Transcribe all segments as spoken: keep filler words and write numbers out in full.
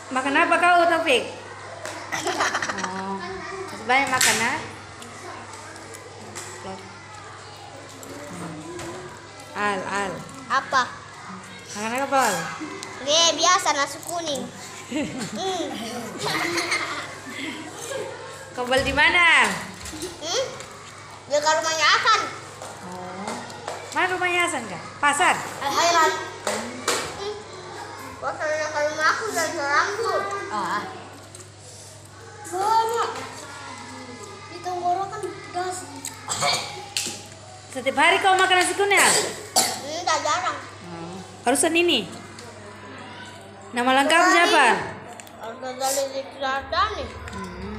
Makan apa kau, Taufik? Oh, masih banyak makan, ha? Al, Al. Apa? Makan apa, Al? Oke, biasa nasi kuning. hmm. Kau beli di mana? Hmm? Di rumahnya Hasan. Oh, mana rumahnya Hasan kah? Pasar? Al-Khairat. Hmm. Pasarnya ke rumah aku dan serangku. Oh, ah. Banyak. Di tenggorokan gas. Setiap hari kau makan nasi kuning? Hmm, tak jarang. Oh. Harusan ini. Nama lengkap siapa? Harga dari di selatan nih. Hmm.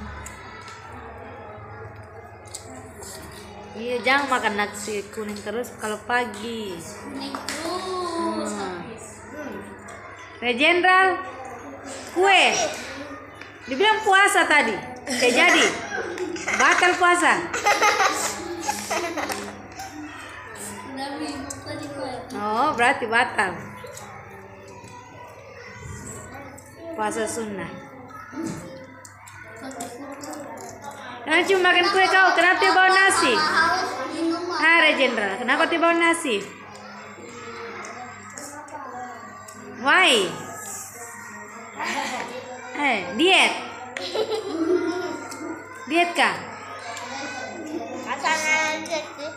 Iya, jangan makan nasi kuning terus kalau pagi. Kuning terus. Hmm. Re Jenderal, kue. Dibilang puasa tadi, kayak jadi batal puasa. Oh, berarti batal. Puasa sunnah. Kenapa cuma makan kue kau? Kenapa dia bawa nasi? Ah, Re Jenderal, kenapa dia bawa nasi? Why? Eh, diet? Diet kah? Katanya aja sih.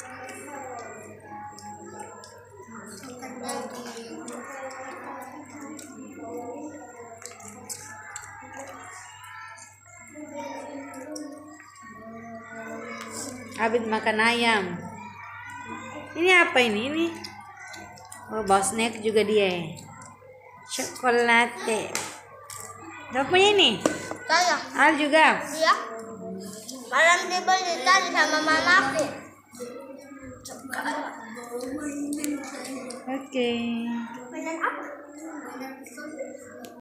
Abid makan ayam. Ini apa ini? Ini oh, bawa snack juga dia. Chocolate. Gak punya ini? Saya. Al juga. Iya. Malam dibeli tadi sama mamaku. Oke. Mainan apa?